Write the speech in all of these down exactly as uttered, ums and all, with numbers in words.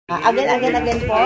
Uh, again, again, again po.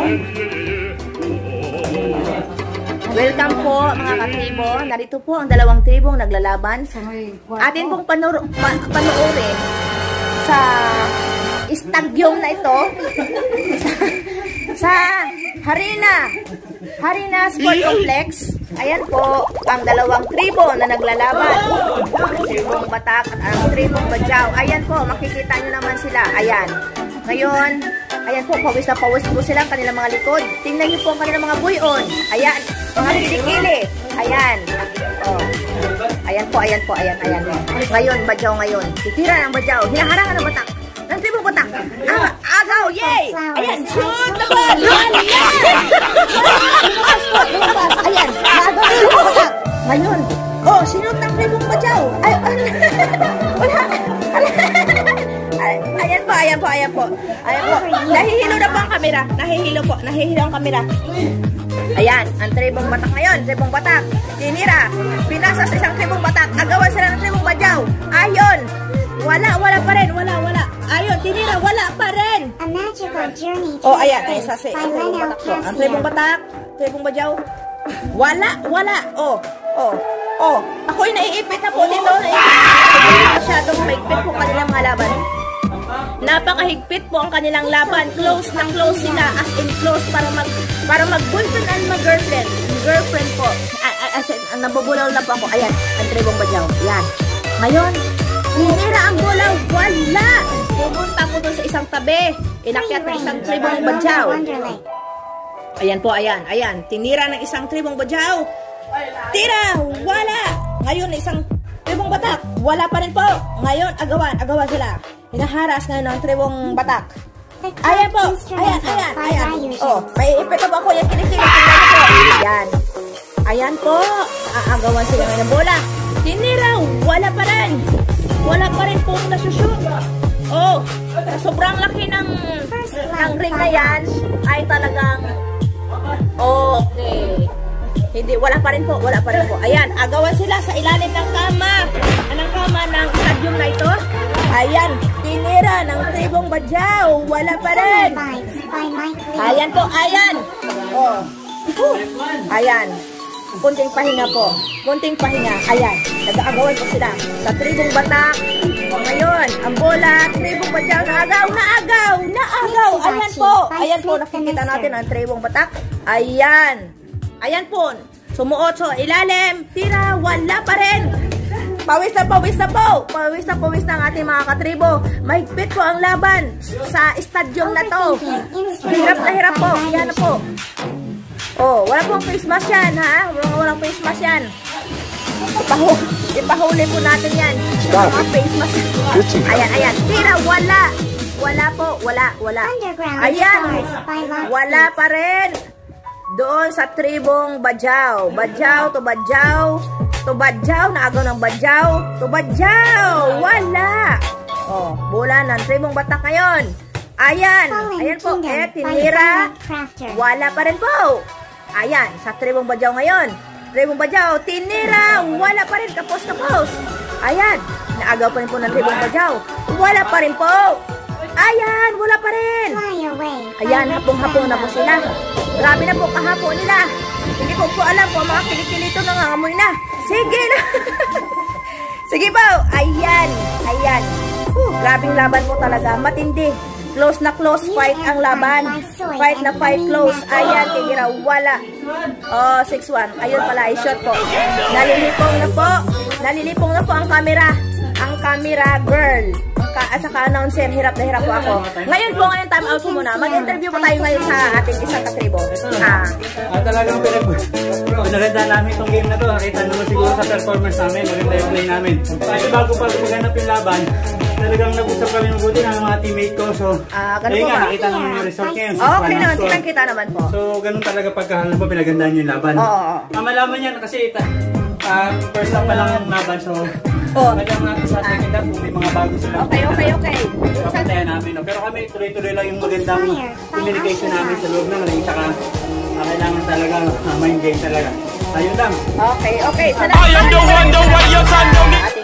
Welcome po mga katribo. Narito po ang dalawang tribong naglalaban. Atin pong panuro, pa, panuorin sa istadyum na ito. sa, sa Harina. Harina Sport Complex. Ayan po ang dalawang tribo na naglalaban. Ang tribong Batak at ang tribong Badyaw. Ayan po, makikita nyo naman sila. Ayan. Ngayon, ayan po, pawis na pawis po sila ang kanilang mga likod. Tingnan niyo po ang kanilang mga buyon. Ayan, mga kilikili. Ayan. Oh. Ayan po, ayan po, ayan, ayan. Ngayon, Badyaw ngayon. Titira ng Badyaw. Hinaharangan ng Batak. Ng tribong Batak. Ah, agaw, yay! Ayan, shoot the ball! Lumabas po, lumabas. Ayan, agaw ng tribong Batak. Ngayon, oh, sinut ng tribong Badyaw. Ay, wala. Ayan po, ayan po, ayan po. Ayan po. Nahihilo na po ang kamera. Nahihilo po. Nahihilo ang kamera. Ayan. Ang tribong Batak ngayon. Tribong Batak. Tinira. Pinasa sa isang tribong Batak. Agawan sila ng tribong Badyaw. Ayon. Wala, wala pa rin. Wala, wala. Ayon. Tinira. Wala pa rin. A magical journey to oh, ayan. Ay, sa si. Ang tribong Batak po. Ang tribong Batak. Tribong Badyaw. Wala, wala. Oh, oh. Oh. Ako'y naiipit na po dito. Naiipit. Masyadong maigpit po kanilang mga laban. Napakahigpit po ang kanilang laban. Close na close sila, as in close para mag para mag-boyfriend and mag-girlfriend. Girlfriend po. As in, nabubulaw na po ako. Ayan, ang tribong Badyaw. Ayan. Ngayon, hinira ang bola. Wala. Pumunta po doon sa isang tabi. Inakyat ng isang tribong Badyaw. Ayan po, ayan. Ayan. Tinira ng isang tribong Badyaw. Tira. Wala. Ngayon, isang tribong Batak. Wala pa rin po. Ngayon, agawan. Agawan sila. Hinaharas ngayon ang tribong Batak. Ayan po. Ayan, ayan, ayan. Oh, may ipit po ako. Yan, kinikili. Tingnan po. Ayan. Ayan po. Aagawan sila ngayon ng bola. Tinira. Wala pa rin. Wala pa rin po nasushoot. Oh, sobrang laki ng, ng ring na yan ay talagang okay. Hindi, wala pa rin po. Wala pa rin po. Ayan, agawan sila sa ilalim ng kama. Anong kama ng stadium na ito? Ayan, tinira ng tribong Badyaw. Wala pa rin. Ayan po, ayan. Oh. Ayan. Kunting pahinga po. Kunting pahinga. Ayan. Nag-aagawan po sila sa tribong Batak. Ngayon, ang bola, tribong Badyaw, naagaw, naagaw, naagaw. Ayan po. Ayan po, nakikita natin ang tribong Batak. Ayan. Ayan po. Sumuot sa ilalim. Tira, wala pa rin. Pawis na pawis na po. Pawis na pawis na ang ating mga katribo. Mahigpit po ang laban sa stadium na to. Hirap na hirap po. Yan na po. Oh, wala pong face mask yan, ha? Walang, walang face mask yan. Ipahu ipahuli po natin yan. Mga face mask. Ayan, ayan. Tira, wala. Wala po. Wala, wala. Ayan. Wala pa rin. Doon sa tribong Badyaw. Badyaw to Badyaw. To Badyaw, naagaw ng Badyaw. To Badyaw, wala. Oh, bola ng tribong Batak ngayon. Ayan, ayan po. Eh, tinira. Wala pa rin po. Ayan, sa tribong Badyaw ngayon. Tribong Badyaw, tinira. Wala pa rin, kapos kapos. Ayan, naagaw pa rin po ng tribong Badyaw. Wala pa rin po. Ayan, wala pa rin. Ayan, hapong-hapong na po sila. Grabe na po kahapon nila. Hindi ko po alam kung mga kilikilito nangangamoy na. Sige na. Sige po. Ayan. Ayan. Uh, grabing laban po talaga. Matindi. Close na close fight ang laban. Fight na fight close. Ayan. Tigira. Wala. Oh, six one. Ayun pala. I-shot po. Nalilipong na po. Nalilipong na po ang camera. Ang camera girl. At saka announcer, hirap na hirap po ako. Ngayon po, ngayon time out po muna. Mag-interview po tayo ngayon sa ating isang katribo. Ah. At talagang pinaganda namin itong game na to. Nakita naman siguro sa performance namin. Maganda yung play namin. Kasi bago pa maganap yung laban, talagang nag-usap kami mabuti ng mga teammate ko. So, ah, ganun ayun po nga, ba? nakita naman yung result ngayon. So, okay naman, kitang-kita naman po. So, ganun talaga pagkahalan po, pinagandaan yung laban. Oo, oo. Ah, malaman yan kasi uh, first lang pa lang yung laban. So, oh. Madam natin sa second half kung may mga bago sila. Okay, okay, okay. Kapatayan namin. No? Pero kami tuloy-tuloy lang yung magandang communication namin sa loob ng ring. Saka uh, kailangan talaga uh, mind game talaga. Ayun lang. Okay, okay. Salamat. I am the one, the way your son don't need. Ating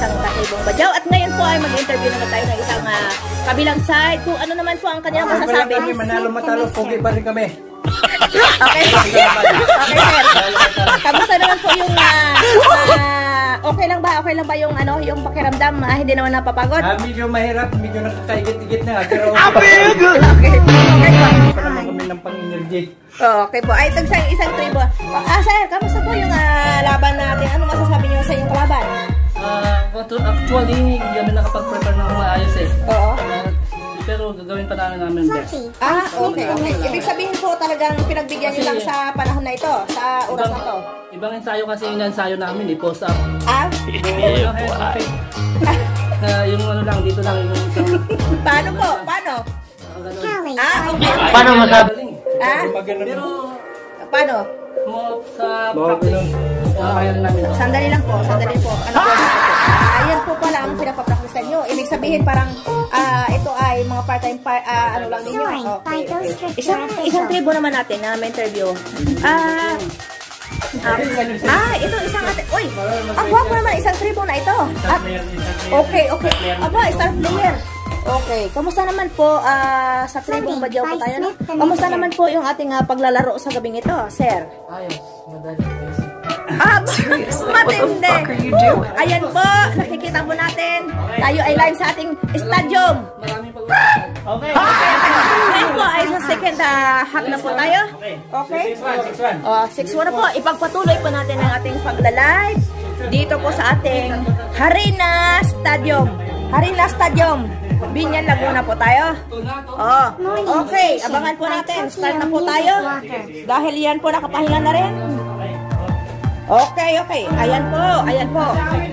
isang katribong badyaw. At ngayon po ay mag-interview naman tayo ng isang uh, kabilang side. Kung ano naman po ang kanilang masasabi. Kami manalo matalo, pogi pa rin kami. Okay. Okay, sir. Kamusta naman po yung uh, uh, okay lang ba? Okay lang ba yung ano, yung pakiramdam? Uh, hindi naman napapagod? Ah, medyo mahirap, medyo nakakaigit-igit na. Pero okay. Okay. Okay po. pa naman kami ng pang-energy. Okay po. Ay, itong isang, isang tribo. Ah, sir, kamusta po yung uh, laban natin? Ano masasabi niyo sa inyong kalaban? Uh, actually, hindi kami nakapag-prepare ng maayos eh. Oo. Uh, pero gagawin pa namin namin best. Ah, okay, okay. Ibig sabihin po talagang pinagbigyan niyo lang sa panahon na ito, sa oras na to. Ibang ensayo kasi yung ensayo namin, eh, post up. Ah? Okay, okay. Uh, yung ano lang, dito lang yung isang... Paano po? Paano? Ah, okay. Paano masabi? Ah? Pero, paano? mo sa practice, uh, kaya namin. Sandali lang po, sandali po. Ano po? Ayan po pala ang pinapapraktisan nyo. Ibig sabihin parang uh, ito ay mga part-time par, uh, ano lang ninyo. Okay, okay. Isang, isang tribo naman natin na may interview. Ah, uh, ah, ito isang atin. Uy, ang guwapo naman isang tribo na ito. At, okay, okay. Aba, star player. Okay, kamusta naman po uh, sa tribong badyaw po tayo? No? Kamusta naman po yung ating uh, paglalaro sa gabing ito, sir? Ayos, madali. Ah, matindi. Ayan po, nakikita po natin. Tayo ay live sa ating stadium. Maraming pag Okay, okay. Ngayon po ay sa second uh, hack na po tayo. Okay? Oh, six one na po. Ipagpatuloy po natin ang ating pagla-live dito po sa ating Harina Stadium. Harina Stadium. Binyan, Laguna po tayo. Oh, okay. Abangan po natin. Start na po tayo. Dahil yan po nakapahinga na rin. Okay, okay. Ayan po. Ayan po.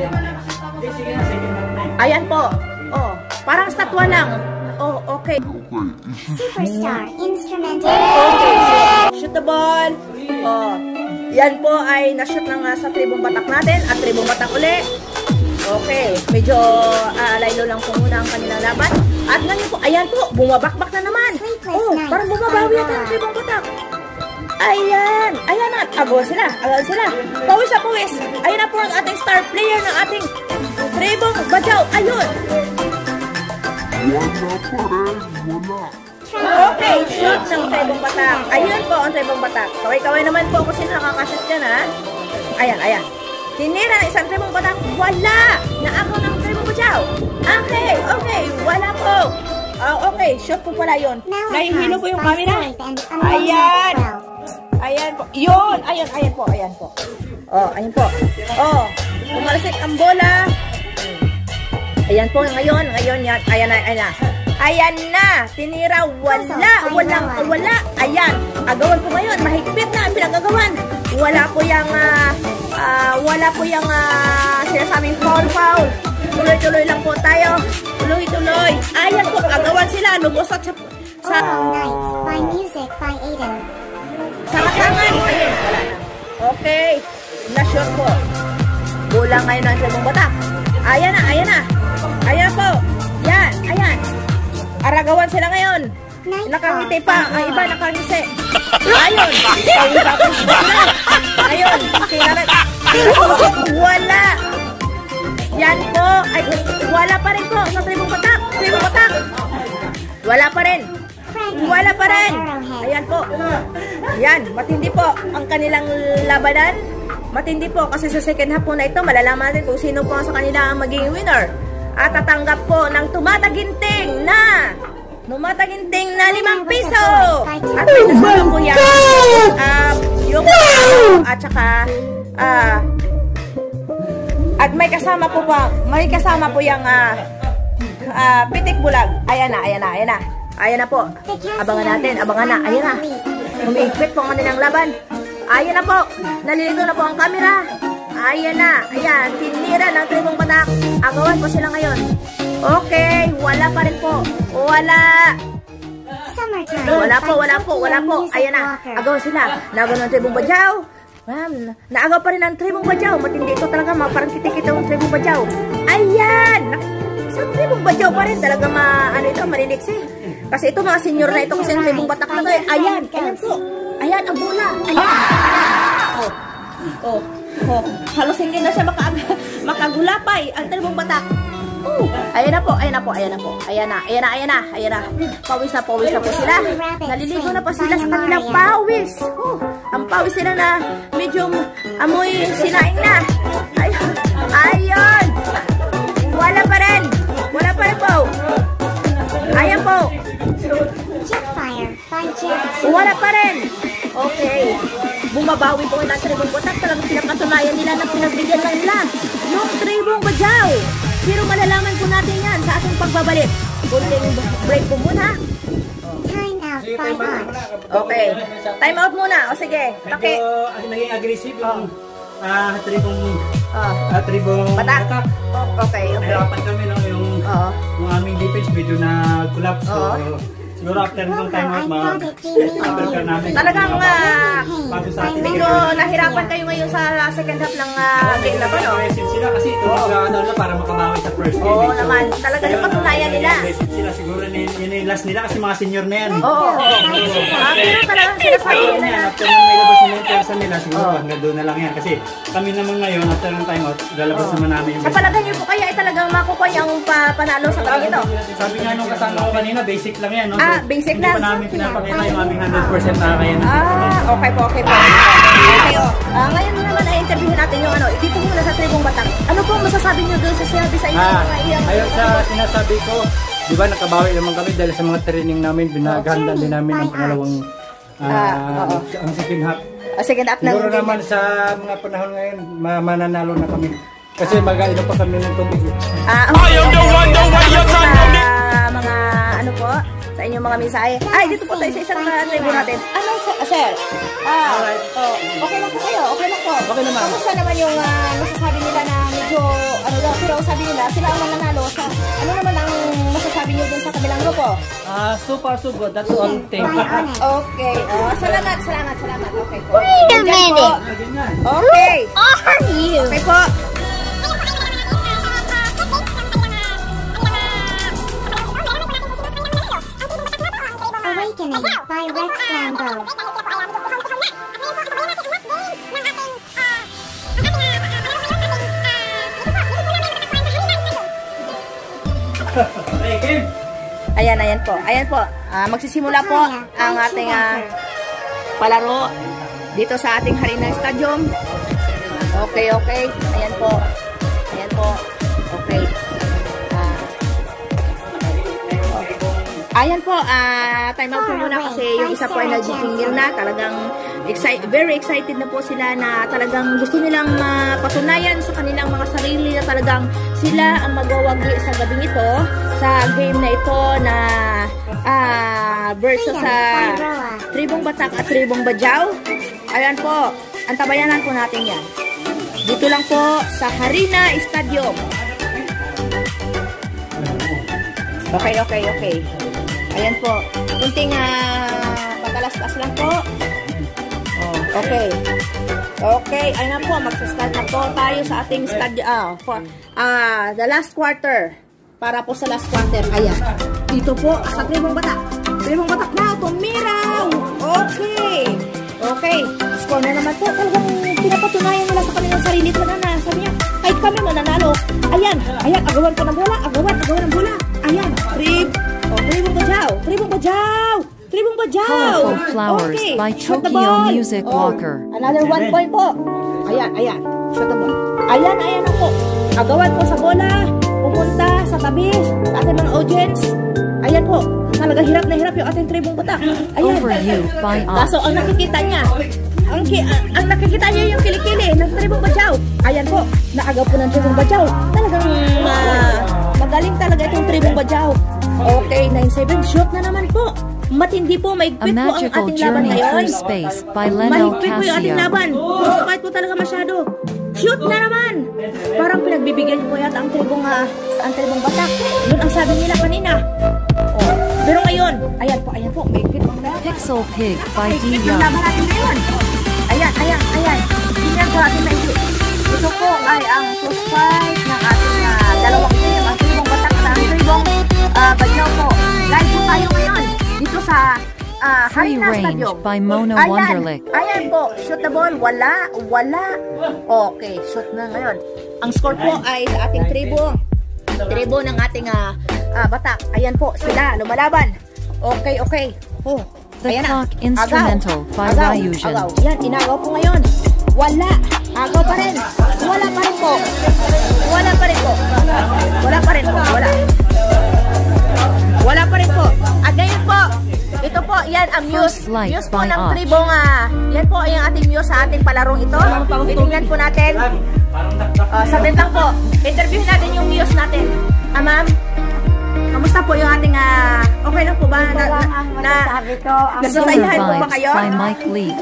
Ayan po. Oh, parang statwa lang. Oh, okay. Superstar Instrumental. Okay. Shoot the ball. Oh. Yan po ay na-shoot ng uh, sa tribong batak natin at tribong batak uli. Okay, medyo uh, laylo lang po muna ang kanilang laban. At ngayon po, ayan po, bumabakbak na naman. Oh, parang bumabawi na ang tribong batak. Ayan, ayan na, agaw sila, agaw sila. Pawis sa pawis. Ayan na po ang ating star player ng ating tribong badyaw. Ayun. Okay, shoot ng tribong batak. Ayun po ang tribong batak. Kaway-kaway naman po kung sino nakakashoot dyan, ha. Ayan, ayan. Tinira ng isang tribong batak. Wala! Naakaw ng tribong badyaw. Okay, okay. Wala po. Uh, okay, shoot po pala yun. Nahihilo po yung camera. Ayan. Ayan po. Yun. Ayan, ayan po. Ayan po. Oh, ayan po. Oh, umalasik ang bola. Ayan po ngayon. Ngayon yan. Ayan na, ayan na. Ayan na. Tinira. Wala. Walang, wala. Ayan. Agawan po ngayon. Mahigpit na ang pinagagawan. Wala po yung, uh, uh, wala po yung uh, sinasabing foul-foul. Tuloy-tuloy lang po tayo. Tuloy-tuloy. Ayan po. Agawan sila. Lumusot sa... sa All night by music by Aiden. Sa katangan. Ayun. Wala na. Okay. Na-shot po. Kulang ngayon ang tribong batak. Ayan na. Ayan na. Ayan po. Yan. Ayan. Aragawan sila ngayon. Nakangiti pa. Ang iba nakangisi. Ayun. Pawis-pawis sila. Ayun. Tinalag. Wala. Yan po. Ay, wala pa rin po sa tribong batak. Tribong batak. Wala pa rin. Wala pa rin. Ayan po. Yan. Matindi po ang kanilang labanan. Matindi po kasi sa second half po na ito, malalaman natin kung sino po sa kanila ang magiging winner. At tatanggap po ng tumataginting na tumataginting na limang piso. At may kasama po yan uh, yung at saka uh, at may kasama po pa may kasama po yung uh, uh, pitik bulag. Ayan na, ayan na, ayan na. Ayan na po. Abangan natin, abangan na. Ayan na. Humihigpit po ang kanilang laban. Ayan na po. Nalilito na po ang camera. Ayan na. Ayan. Tinira ng tribong batak. Agawan po sila ngayon. Okay. Wala pa rin po. Wala. Wala po, wala po, wala po. Ayan na. Agawan sila. Nagawa ng tribong badyaw. Ma'am, naagaw pa rin ang tribong badyaw. Matindi ito talaga. Parang kitikita ang tribong badyaw. Ayan. Sa tribong badyaw pa rin. Talaga ma, ano ito, mariliksi. Kasi ito mga senior na ito. Kasi ang tribong batak na ito. Ayan. Ayan po. Ayan ang bola. Ayan. Oh. Oh, oh, halos hindi na siya maka makagulapay. Ang tribong batak. Oh, ayan na po, ayan na po, ayan na po. Ayan na, ayan na, ayan na, ayan na. Pawis na, pawis na po sila. Naliligo na po sila sa kanilang pawis. Oh, ang pawis nila na medyo amoy sinaing na. Ayun, ayun. Wala pa rin. Wala pa rin po. Ayan po. Jet fire by Jet. Wala pa rin. Okay. Bumabawi po ng tribong batak. Talagang pinapatunayan nila na pinagbigyan lang nila yung tribong badyaw. Pero malalaman po natin yan sa ating pagbabalik. Kunting break po muna. Time out by us. Okay. Time out muna. O sige. Medyo Paki. uh, naging aggressive yung ah, tribong, Oh. ah, tribong Batak. batak. Oh, okay. Okay. Nahirapan kami no, yung, Oo. yung aming defense medyo na-collapse. So, Oo. siguro after nung time out, mag-after namin. Talagang uh, bago sa atin. medyo nahirapan kayo ngayon sa second half ng uh, game na to, no? Aggressive sila kasi ito mag-ano na para makabawi sa first game. Oo So, naman. Talaga ayun, napatunayan ah, nila. Aggressive sila. Siguro yun yun yung last nila kasi mga senior na yan. Oo, oo. Ah, pero talagang sinasabi After nila yan, na. after nung may labas nila yung persa nila, siguro Oo. hanggang doon na lang yan. Kasi kami naman ngayon, after ng time out, lalabas naman namin yung Sa palagay niyo po kaya ay talagang makukuha yung pa panalo sa tabi ito? Sabi nga nung kasama ko kanina, basic lang yan. No? Ah, basic hindi lang. pa namin pinapakita yung aming one hundred percent na kaya na. Ah, okay po, okay po. Okay, oh. Ah, ngayon naman ay interviewin natin yung ano, dito muna sa Tribong Batak. Ano po masasabi niyo doon sa sinabi sa inyo? Ah, mga iyang- ayun sa sinasabi ko, di ba nakabawi naman kami dahil sa mga training namin, binaganda din namin ang pangalawang Ah, ah, oo. ang second half. Ah, second up ng Siguro naman sa mga panahon ngayon, ma- mananalo na kami. Kasi mag-ainom pa kami ng tubig. Ah, okay, okay, okay. Sa mga ano po, sa inyong mga mensahe. Ay, dito po tayo sa isang uh, tribo natin. Ano, sir? Ah, sir? Ah, oh, okay lang po kayo, okay lang po. Okay naman. Kamusta naman yung uh, nasasabi nila na medyo, ano daw, pero sabi nila, sila ang mananalo. Sa, ano naman ang masasabi niyo dun sa kabilang grupo? Ah, so far so good. That's all thing. Okay, oh, salamat, salamat, salamat. Okay po. Wait a Diyan po. minute. Okay. Are you? Okay po. Awakening by Rex Rambo. Hey, game! Ayan, ayan po. Ayan po. Ah, magsisimula po ang ating ah, palaro dito sa ating Harina Stadium. Okay, okay. Ayan po. Ayan po. Okay. Ah, ayan po. Ah, time out po muna kasi yung isa po ay nag-jingle na. Talagang excited, very excited na po sila na talagang gusto nilang mapatunayan sa kanilang mga sarili na talagang sila ang magwawagi sa gabing ito, sa game na ito na ah, versus sa Tribong Batak at Tribong Badyaw. Ayan po, antabayanan po natin yan. Dito lang po sa Harina Stadium. Okay, okay, okay. Ayan po, kunting uh, patalas-tas lang po. Oh, okay. Okay, ayan na po, magsa-start na po tayo sa ating stadium. Ah, for, ah, the last quarter. Para po sa last quarter. Ayan. Dito po sa Tribong Batak. Tribong Batak na, tumiraw. Okay. Okay. Score na naman po. Talagang pinapatunayan nila sa kanilang sarili. Talaga na, sabi niya, kahit kami mananalo. Ayan. Ayan, agawan ko ng bola. Agawan, agawan ng bola. Ayan. Trib. Oh, Tribong Badyaw. Tribong Badyaw. Tribong Badyaw. Colorful Flowers Okay. by Shot the Tokyo ball. Music Oh, Walker. another one point po. Ayan, ayan. Shot the ball. Ayan, ayan na po. Agawan po sa bola. Pumunta sa tabi sa ating mga audience. Ayan po. Talaga hirap na hirap yung ating Tribong Batak. Ayan. Over you by Kaso us. ang nakikita niya, ang, ki ang, ang nakikita niya yung kilikili ng Tribong Badyaw. Ayan po. Naagaw po ng Tribong Badyaw. Talagang uh, magaling talaga itong Tribong Badyaw. Okay, nine seven. Shoot na naman po. Matindi po, A maigpit po ang Magical ating laban Journey ngayon. Through Space by Leno Mahigpit po yung ating Casio. laban. Post fight po talaga masyado. Shoot na naman. Parang pinagbibigyan po yata ang tribong, uh, ang tribong Batak. Yun ang sabi nila kanina. Oh. Pero ngayon, ayan po, ayan po. Mahigpit po. Pixel Pig by D Mahigpit yung Young. laban natin ngayon. Ayan, ayan, ayan. Tingnan po ating mahigpit. Ito po ay ang post fight ng ating uh, dalawang team. Ang tribong Batak at ang tribong uh, Badyaw po. Live po tayo ngayon dito sa ah, Free Harina range Stadium. by Mona Ayan, Wonderlick. ayan po, shoot the ball, wala, wala. Okay, shoot na ngayon. Ang score po ay sa ating tribo. Tribo ng ating ah, ah, batak. Ayan po, sila, lumalaban. Okay, okay. Oh, The ayan na. Clock Instrumental by agaw, Ryujen. agaw. Yan, inagaw po ngayon. Wala. Agaw pa rin. Wala pa rin po. Wala pa rin po. Wala pa rin po. Wala. Wala pa rin po. At ngayon po, ito po, yan ang muse. First Light Muse po by ng Arch. tribong, ah, yan po yung ating muse sa ating palarong ito. Titingnan po natin. Uh, saglit lang po. Interviewin natin yung muse natin. Ah, ma'am? Kamusta po yung ating, ah, okay lang po ba? Na, na, na, nasasayahan po ba Vibes kayo? by Mike Lee.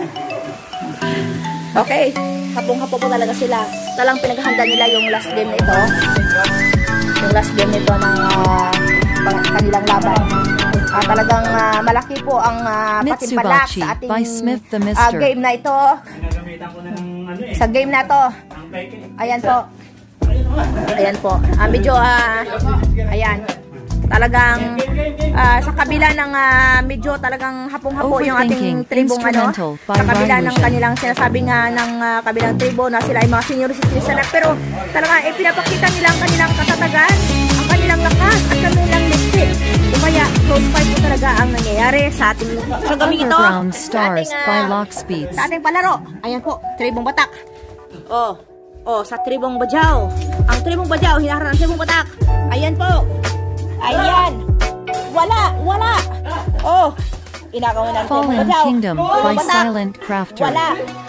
Okay. Kapong-kapo po talaga sila. Talang pinaghanda nila yung last game na ito. Yung last game nito ng uh, kanilang laban. Uh, talagang uh, malaki po ang uh, patimpalak Mitsubachi sa ating by Smith the uh, Mister. game na ito. Ginagamitan ko na ng ano eh. Sa game na to. Ang peke. Ayan po. Ayan po. Uh, medyo, uh, ayan. Talagang uh, sa kabila ng uh, medyo talagang hapong-hapo yung ating Overthinking tribong ano. Instrumental by Sa kabila ng Ryujen. kanilang sinasabi nga ng uh, kabilang tribo na sila ay mga senior citizen na, pero talaga eh, pinapakita nila ang kanilang katatagan, ang kanilang lakas at kanilang lipstick. O kaya close fight po talaga ang nangyayari sa ating sa gabi ito. Underground Sa Stars ating, uh, by Lock Speeds. sa ating palaro. Ayan po, tribong batak. Oh, oh, sa tribong Bajau. Ang tribong Bajau, hinaharap ng tribong batak. Ayan po. Ayan. Wala, wala. Oh, inagawan ng tribong Fallen Bajau. Kingdom Tribong by Batak. Silent Crafter. Wala.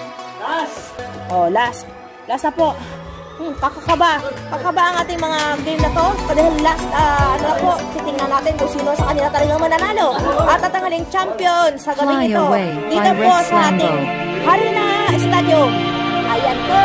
Oh, last. Last na po. Hmm, kakakaba. Kakaba ang ating mga game na to. Dahil last, ah, ano na po, titingnan natin kung sino sa kanila talagang mananalo. At tatanghaling champion sa gabi Fly ito. Away Dito by po Rex sa ating Lambo. Harina Stadium. Ayan po.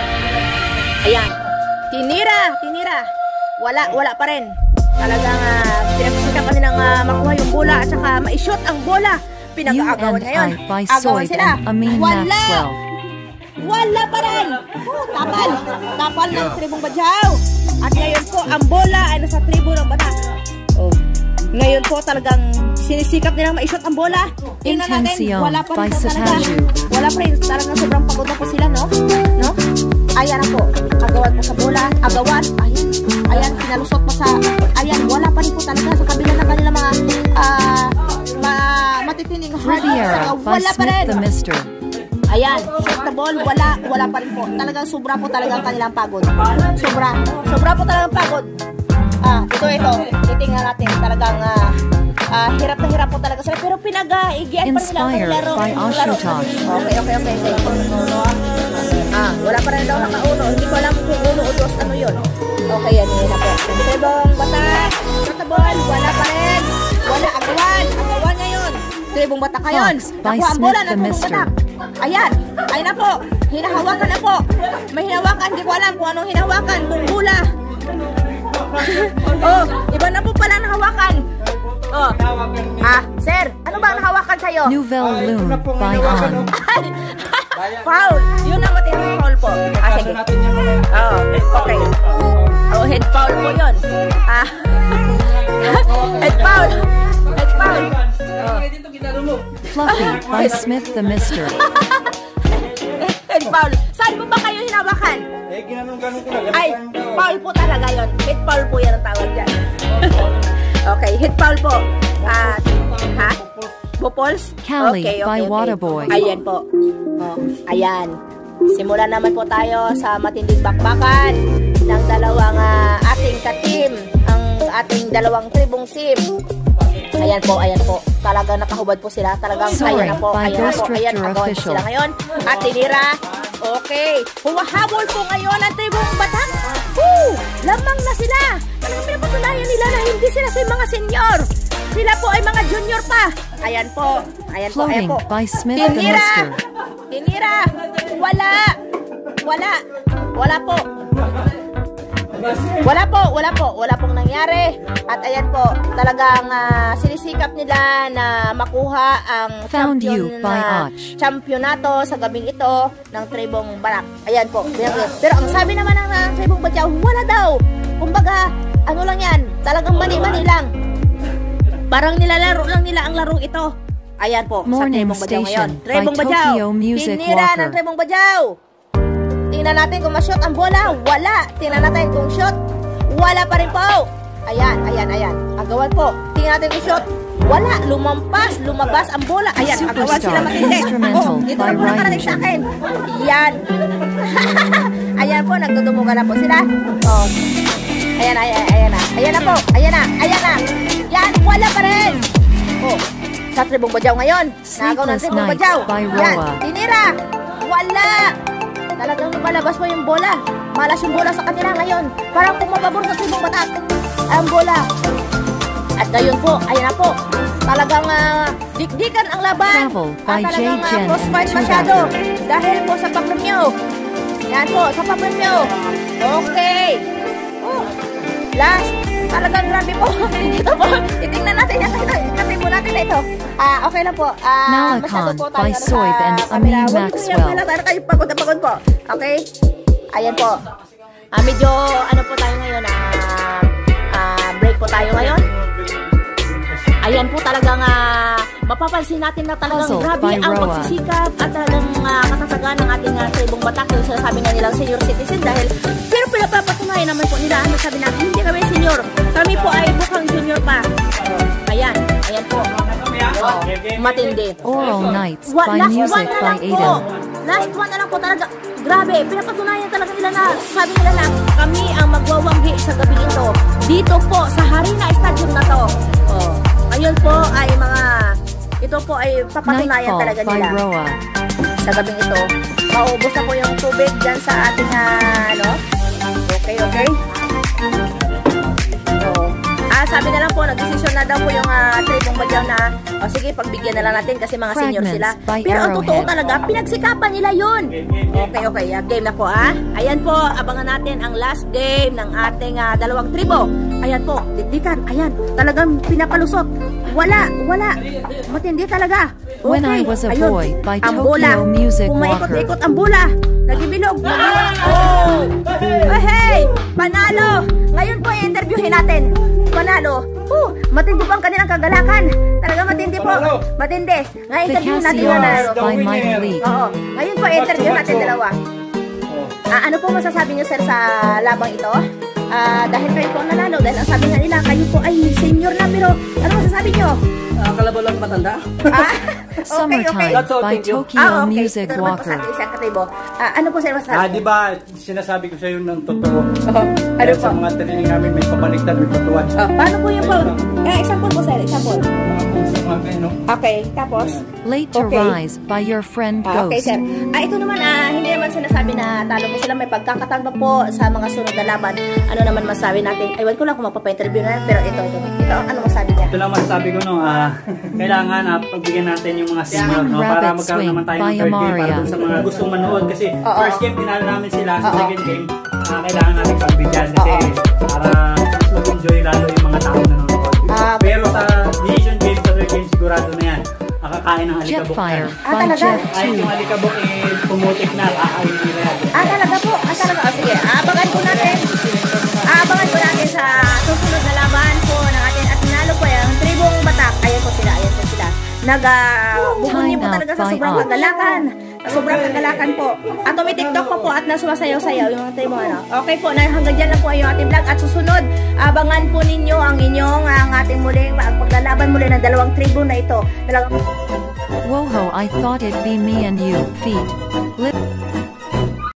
Ayan. Tinira, tinira. Wala, wala pa rin. Talagang uh, pinagsisikap pa nilang uh, makuha yung bola at saka ma-shoot ang bola. Pinag-aagawan U N I ngayon. by Agawan Soyd sila. and Amin Wala. Maxwell. Wala pa rin. Oh, tapal. Tapal ng tribong Bajau. At ngayon po, ang bola ay nasa tribo ng Batak. Oh. Ngayon po talagang sinisikap nilang ma-shot ang bola. Tingnan natin, Intención wala pa rin by po talaga. Sataju. Wala pa rin. Talagang sobrang pagod na po sila, no? No? Ayan na po. Agawan po sa bola. Agawan. Ayan. Ayan, pinalusot pa sa... Ayan, wala pa rin po talaga sa kabila ng kanila mga ah, ma matitining hard. Riviera by Wala pa rin. Smith the Mister. Ayan, shoot the ball, wala, wala pa rin po. Talagang sobra po talagang kanilang pagod. Sobra, sobra po talagang pagod. Ah, ito, ito. Titingnan natin. Talagang ah, ah, hirap na hirap po talaga sila. Pero pinag-igian pa rin nila ang Inspired laro. by ang laro. Ashutosh. Okay, okay, okay. okay. Ah, wala pa rin daw nakauno. Hindi ko alam kung uno o dos ano yun. Okay, yan yun na po. Tribong Batak, shoot the ball, wala pa rin. Wala, agawan. Agawan ngayon. Tribong Batak ngayon. Fox by Nakuha ang bola Smith ng the Tribong Mister. Batak. Ayan, ayan na po. Hinahawakan na po. May hinahawakan, hindi ko alam kung anong hinahawakan. Kung bula. Oh, iba na po pala nahawakan. Oh. Ah, sir, ano ba ang nahawakan sa'yo? Nouvelle Lune by On. Foul. Yun ang matinding foul po. Ah, sige. Oh, okay. Oh, head foul po yun. Ah. Head foul. Head foul. Oh. Fluffy by Smith the Mister. Head foul. Saan po ba kayo hinawakan? Eh, ginanong-ganong ko lang. Ay, foul po talaga yun. Head foul po yan ang tawag dyan. Okay, head foul po. Ah, ha? Bupols? Cali okay, okay, by okay. Waterboy. Ayan po. Oh, ayan. Simulan naman po tayo sa matinding bakbakan ng dalawang uh, ating ka-team. Ang ating dalawang tribong team. Ayan po, ayan po. Talagang nakahubad po sila. Talagang Sorry, ayan na po. by Ayan na po. Ghost Ayan, Drifter agawan po Official. sila ngayon. At tinira. Okay. Humahabol po ngayon ang tribong Batak. Woo! Lamang na sila. Talagang pinapatunayan nila na hindi sila sa mga senior. Sila po ay mga junior pa. Ayan po. Ayan po, ayan Floating po. by Smith the Tinira. Mister. Tinira. Wala. Wala. Wala po. Wala po, wala po, wala pong nangyari. At ayan po, talagang uh, sinisikap nila na makuha ang Found champion you by na Arch. championato sa gabing ito ng tribong Batak. Ayan po. Pero ang sabi naman ng, ng tribong Bajau, wala daw. Kumbaga, ano lang yan, talagang mani-mani lang. Parang nilalaro lang nila ang larong ito. Ayan po, Morning sa Trebong Badyaw ngayon. Station by Trebong Badyaw. Tokyo Music Tinira Walker. ng Trebong Badyaw. Tingnan natin kung ma-shot ang bola. Wala. Tingnan natin kung shot. Wala pa rin po. Ayan, ayan, ayan. Agawan po. Tingnan natin kung shot. Wala. Lumampas. Lumabas ang bola. Ayan, agawan sila Superstar matindi. Instrumental Oh, dito by na po nakarating sa akin. Yan. Ayan po, nagdudumugan na po sila. Oh. Ayan, ayan, ayan na. Ayan na po. Ayan na. Ayan na. Yan, wala pa rin. Oh, sa Trebong Badyaw ngayon. Nagaw ng Sleepless Trebong Nights Badyaw. by Yan, Roa. tinira. Wala. Talagang lumalabas mo yung bola. Malas yung bola sa kanila ngayon. Parang pumababor sa Trebong Batak ang bola. At ngayon po, ayan na po. Talagang uh, dikdikan ang laban. Travel At by talagang J. Jen uh, crossfight and masyado. Tubaco. Dahil po sa papremyo. Yan po, sa papremyo. Okay. Oh, last. Talagang grabe po. Dito po. Titingnan natin yan. Katay po natin na ito. Ah, okay lang po. Ah, masyado Malakon po tayo by ano, Soib sa and camera. Amin Huwag niyo Maxwell. yan pala. Tayo kayo pagod na pagod po. Okay? Ayan po. Ah, medyo ano po tayo ngayon. Ah, ah, break po tayo ngayon. Ayan po talagang uh, mapapansin natin na talagang Puzzle grabe by ang Roa. pagsisikap at talagang uh, katatagan ng ating uh, Trebong Batak. Yung sinasabi nga nilang senior citizen dahil pero pinapapatunayan naman po nila ano sabi natin hindi kami senior. Kami po ay bukang junior pa. Oh, ayan. Ayan po. Oh, matindi. Oral Nights Wa- by last Music one na by lang po. Aiden. Last one na lang po talaga. Grabe, pinapatunayan talaga nila na sabi nila na kami ang magwawanggi sa gabi ito. Dito po sa Harina Stadium na to. Oh. Ngayon po ay mga ito po ay papatunayan Nightfall talaga by nila Roa. sa gabing ito. Maubos na po yung tubig dyan sa ating uh, ano. Okay, okay. So, ah, sabi na lang po, nag-decision na daw po yung uh, Trebong Badyaw na o sige, pagbigyan na lang natin kasi mga senior Fragments sila. by Pero ang totoo Arrowhead. talaga, pinagsikapan nila yun. Okay, okay. Uh, game na po, ah. Ayan po, abangan natin ang last game ng ating uh, dalawang tribo. Ayan po, dikdikan. Ayan, talagang pinapalusot. Wala, wala. Matindi talaga. Okay. When I Was a Ayun, Boy by ang Tokyo bola. Music Pumaikot-ikot ang bola. Nagibilog. Oh! Oh, hey! Panalo! Ngayon po i-interviewin natin. Panalo. Oh, matindi po ang kanilang kagalakan. Talaga matindi po. Matindi. Ngayon The interviewin natin yung nanalo. Cassiaras by Mighty League. Oo. Ngayon po i-interview natin dalawa. Ah, ano po masasabi niyo sir sa labang ito? Ah, dahil kayo po ang nanalo, dahil ang sabi nga nila, kayo po ay senior na, pero ano masasabi niyo? Uh, kalabaw lang matanda. Ah, okay, okay. Summertime That's all, by thank you. Tokyo Ah, okay. Music Ito naman po sa Walker. ating isang katibo. Ah, ano po sir masasabi? Ah, di ba, sinasabi ko sa iyo ng totoo. Oh, ano Dahil po? sa mga training namin, may pabaliktad, may patuwan. Oh, paano po yung po? Eh, example po sir, example. Sa mga ganyan, no? Okay, tapos? Late to Okay. Rise by Your Friend Ah, okay, Ghost. sir. Ah, ito naman, ah, hindi naman sinasabi na talo mo sila. May pagkakataon pa po sa mga sunod na laban. Ano naman masabi natin? Aywan ko lang kung magpapa-interview na, pero ito, ito. Ito, ano masabi niya? Ito lang masasabi ko, no, ah, kailangan ah, pagbigyan natin yung mga senior, no, para Rapid magkaroon swing naman tayo by ng third game para Amaria. dun sa mga gustong manood. Kasi Oo. first game, tinalo namin sila. Sa Oo. second game, ah, kailangan natin pagbigyan kasi Oo. para mas mag-enjoy lalo yung mga tao na nanonood. Ah, Pero sa decision game, sa third game, sigurado na yan. Nakakain ng alikabok Jetfire yan. Ah, by talaga? Jet Kahit yung two. alikabok eh, pumutik na, kakain nila yan. Ah, talaga po. Ah, talaga. Oh, sige, aabangan po natin. Aabangan po natin sa susunod na laban po ng ating at nanalo po yung Trebong Batak. Ayan po sila, ayan po sila. Nag-bubunyi po Time out talaga sa by sobrang off. kagalakan. Sa sobrang kagalakan po. At tumitiktok pa po at nasumasayaw-sayaw yung mga Trebong ano. Okay po, na hanggang dyan lang po yung ating vlog. At susunod, abangan po ninyo ang inyong, ang ating muling, ang paglalaban muli ng dalawang tribo na ito. Talagang Woho, I thought it'd be me and you. Feet. Lip.